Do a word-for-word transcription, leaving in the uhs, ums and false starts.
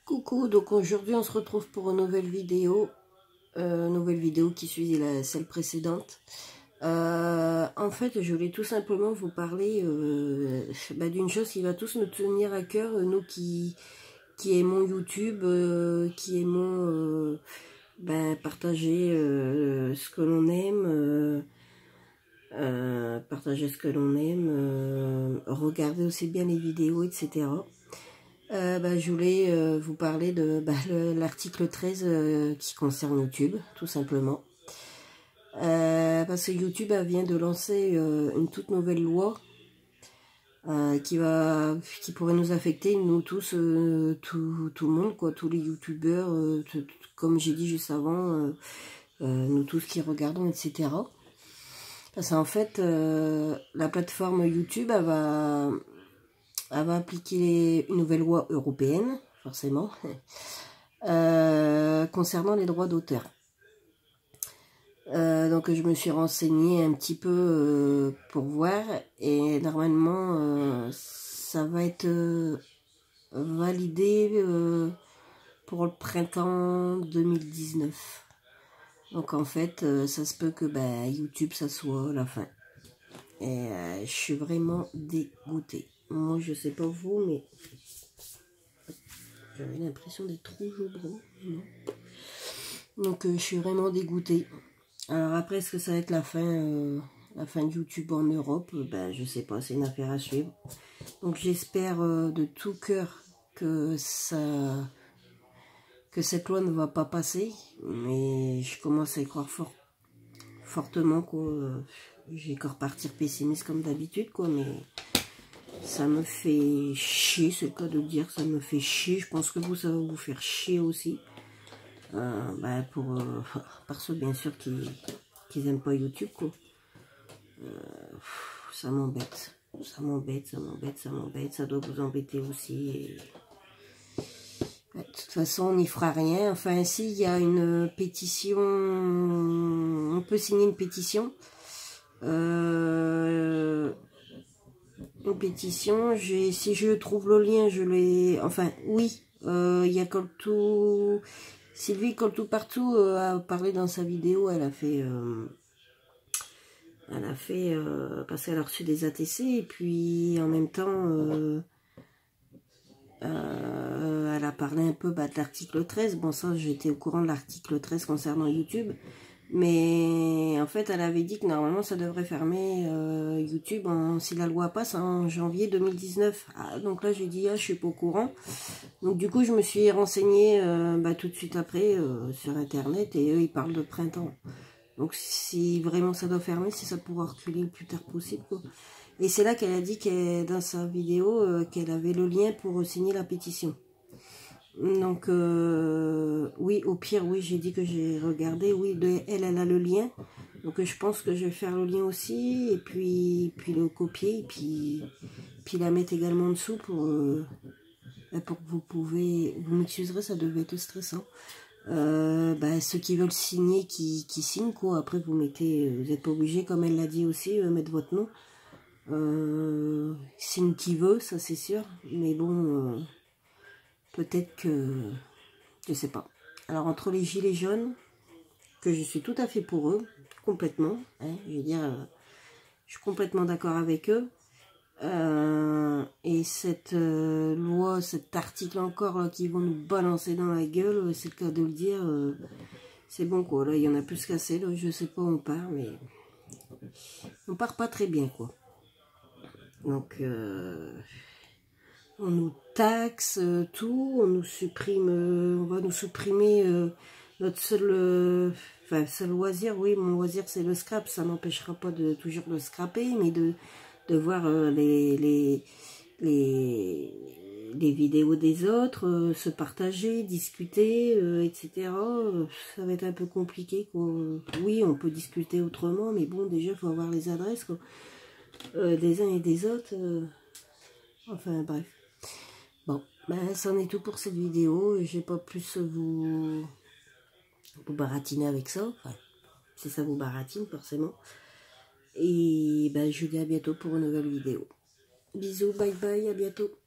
Coucou, donc aujourd'hui on se retrouve pour une nouvelle vidéo, euh, nouvelle vidéo qui suit la, celle précédente. Euh, en fait, je voulais tout simplement vous parler euh, bah, d'une chose qui va tous nous tenir à cœur, nous qui, qui aimons YouTube, euh, qui aimons euh, bah, partager euh, ce que l'on aime, euh, euh, partager ce que l'on aime, euh, regarder aussi bien les vidéos, et cetera. Euh, bah, je voulais euh, vous parler de bah, l'article treize euh, qui concerne YouTube, tout simplement. Euh, parce que YouTube euh, vient de lancer euh, une toute nouvelle loi euh, qui va, qui pourrait nous affecter, nous tous, euh, tout, tout le monde, quoi, tous les YouTubeurs, euh, comme j'ai dit juste avant, euh, euh, nous tous qui regardons, et cetera. Parce qu'en fait, euh, la plateforme YouTube, elle va... Elle va appliquer une nouvelle loi européenne, forcément, euh, concernant les droits d'auteur. Euh, donc je me suis renseignée un petit peu euh, pour voir, et normalement euh, ça va être euh, validé euh, pour le printemps deux mille dix-neuf. Donc en fait, euh, ça se peut que bah, YouTube, ça soit la fin. Et euh, je suis vraiment dégoûtée. Moi, je sais pas vous, mais j'avais l'impression d'être rouge au bras. Donc, euh, je suis vraiment dégoûtée. Alors après, est-ce que ça va être la fin, euh, la fin de YouTube en Europe? Ben, je sais pas, c'est une affaire à suivre. Donc, j'espère euh, de tout cœur que ça, que cette loi ne va pas passer. Mais je commence à y croire fort, fortement, quoi. J'ai qu'à repartir pessimiste comme d'habitude, quoi, mais... Ça me fait chier, c'est le cas de le dire, ça me fait chier. Je pense que vous, ça va vous faire chier aussi. Euh, bah pour, euh, par ceux, bien sûr, qui qui n'aiment pas YouTube, quoi. Euh, ça m'embête. Ça m'embête, ça m'embête, ça m'embête. Ça doit vous embêter aussi. Et... Bah, de toute façon, on n'y fera rien. Enfin, si, il y a une pétition. On peut signer une pétition. Euh... Une pétition, si je trouve le lien, je l'ai, enfin oui, euh, il y a Coltou, Sylvie Coltou partout euh, a parlé dans sa vidéo, elle a fait, euh, elle a fait, euh, parce qu'elle a reçu des A T C, et puis en même temps, euh, euh, elle a parlé un peu bah, de l'article treize, bon ça j'étais au courant de l'article treize concernant YouTube, mais en fait elle avait dit que normalement ça devrait fermer euh, YouTube en, si la loi passe en janvier deux mille dix-neuf. Ah, donc là j'ai dit ah je suis pas au courant. Donc du coup je me suis renseignée euh, bah, tout de suite après euh, sur internet, et eux ils parlent de printemps. Donc si vraiment ça doit fermer, si ça pourra reculer le plus tard possible, quoi. Et c'est là qu'elle a dit qu'elle, dans sa vidéo euh, qu'elle avait le lien pour signer la pétition. Donc, euh, oui, au pire, oui, j'ai dit que j'ai regardé, oui, de, elle, elle a le lien. Donc, je pense que je vais faire le lien aussi, et puis, puis le copier, et puis, puis la mettre également en dessous pour, euh, pour que vous pouvez, vous m'excuserez, ça devait être stressant. Euh, bah, ceux qui veulent signer, qui, qui signent, quoi. Après, vous mettez, vous n'êtes pas obligé, comme elle l'a dit aussi, euh, mettre votre nom. Euh, signe qui veut, ça c'est sûr, mais bon... Euh, peut-être que... Je sais pas. Alors, entre les gilets jaunes, que je suis tout à fait pour eux, complètement, hein, je veux dire, euh, je suis complètement d'accord avec eux, euh, et cette euh, loi, cet article encore, là, qui vont nous balancer dans la gueule, c'est le cas de le dire, euh, c'est bon, quoi, là, il y en a plus qu'assez, là, je sais pas où on part, mais on part pas très bien, quoi. Donc, euh, on nous taxe euh, tout, on nous supprime, euh, on va nous supprimer euh, notre seul, euh, enfin seul loisir, oui, mon loisir c'est le scrap, ça n'empêchera pas de toujours le scraper, mais de, de voir euh, les, les, les, les vidéos des autres, euh, se partager, discuter, euh, et cetera. Euh, ça va être un peu compliqué, quoi. Oui, on peut discuter autrement, mais bon, déjà, il faut avoir les adresses, quoi, euh, des uns et des autres. Euh, enfin, bref. Bon, ben, c'en est tout pour cette vidéo. Je vais pas plus vous, vous baratiner avec ça. Enfin, si ça vous baratine, forcément. Et ben, je vous dis à bientôt pour une nouvelle vidéo. Bisous, bye bye, à bientôt.